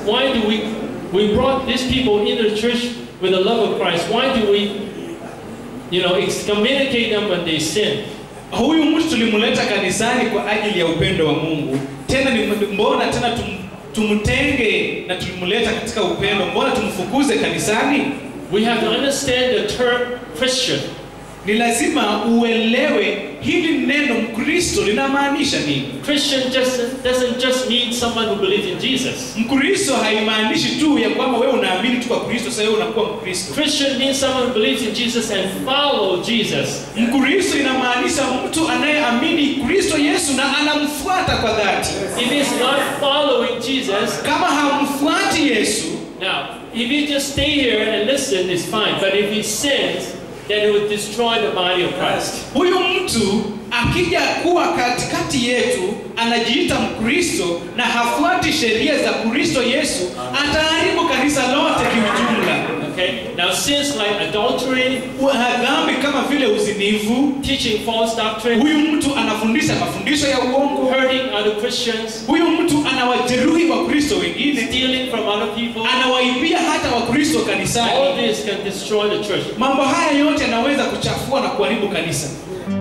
why do we brought these people into the church with the love of Christ? Why do we, excommunicate them when they sin? Huyu mtu tulimuleta kanisani kwa ajili ya upendo wa Mungu. Tena mbona tena tumtenge na tulimuleta katika upendo? Mbona tumfukuze kanisani? We have to understand the term Christian. Ni lazima uelewe hili neno Mkristo linamaanisha nini. Christian doesn't just mean someone who believes in Jesus. Mkristo haimaanishi tu ya kwamba wewe unaamini tu kwa Kristo sasa wewe unakuwa Mkristo. Christian means someone who believes in Jesus and follow Jesus. Mkristo inamaanisha mtu anayeamini Kristo Yesu na anamfuata kwa dhati. If he's not following Jesus, kama hamfuati Yesu, now if you just stay here and listen, it's fine. But if he sins, then it would destroy the body of Christ. Huyu mtu akija kuwa katikati yetu anajiita Mkristo na hafuati sheria za Kristo Yesu, ataharibu kanisa lote kiujumla. Okay? Now sins like adultery, dhambi kama vile uzinifu, teaching false doctrine, huyu mtu anafundisha mafundisho ya uongo, hurting other Christians, huyu mtu anawajeruhi Wakristo wengine, stealing from other people, anawaibia hata Wakristo kanisani. All this can destroy the church. Mambo haya yote yanaweza kuchafua na kuharibu kanisa.